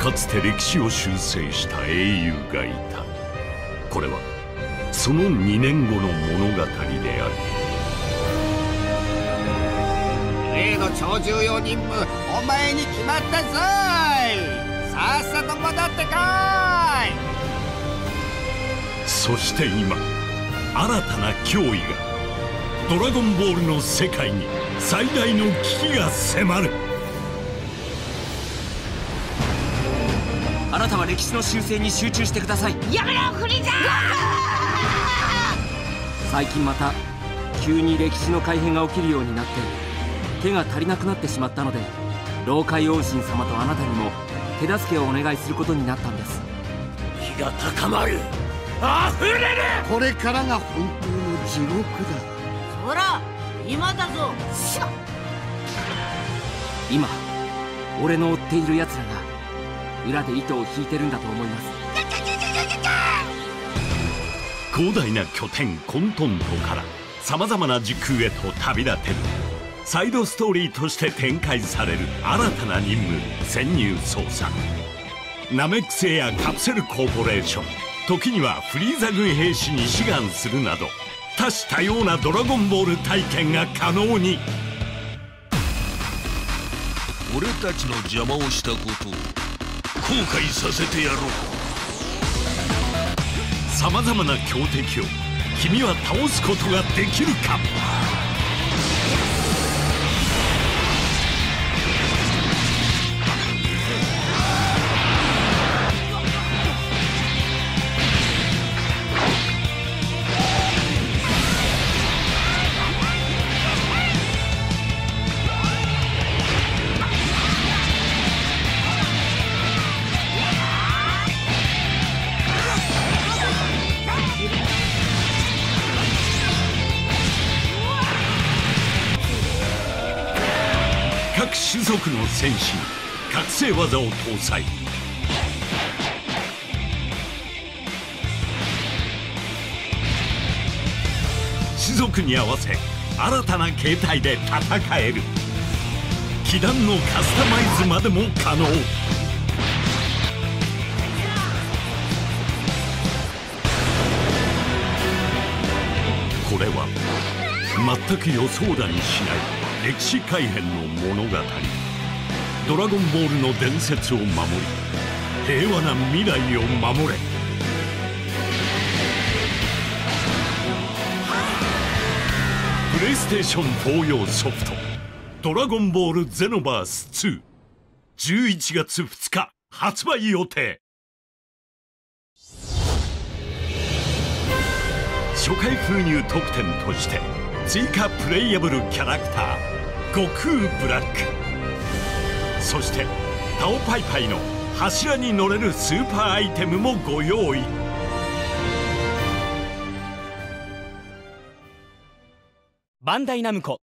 かつて歴史を修正した英雄がいた。これはその2年後の物語である。 例の超重要任務、お前に決まったぞい。さっさと戻ってこい。 そして今、新たな脅威がドラゴンボールの世界に最大の危機が迫る。 あなたは歴史の修正に集中してください。 やめろフリーザー。 最近また急に歴史の改変が起きるようになって手が足りなくなってしまったので、老海王神様とあなたにも手助けをお願いすることになったんです。 火が高まる。あふれる。 これからが本当の地獄だ。 ほら今だぞ。しゃ今俺の追っている奴らが裏で糸を引いてるんだと思います。 広大な拠点コントントからさまざまな時空へと旅立てるサイドストーリーとして展開される新たな任務、潜入捜査。ナメック星やカプセルコーポレーション、時にはフリーザ軍兵士に志願するなど多種多様なドラゴンボール体験が可能に。 俺たちの邪魔をしたことを後悔させてやろう。 さまざまな強敵を君は倒すことができるか。各種族の戦士に覚醒技を搭載。種族に合わせ新たな形態で戦える。気弾のカスタマイズまでも可能。これは全く予想だにしない歴史改変の物語。ドラゴンボールの伝説を守り、平和な未来を守れ。プレイステーション4用ソフト「ドラゴンボールゼノバース2」11月2日発売予定。初回封入特典として追加プレイヤブルキャラクター悟空ブラック、そしてタオパイパイの柱に乗れるスーパーアイテムもご用意。 バンダイナムコ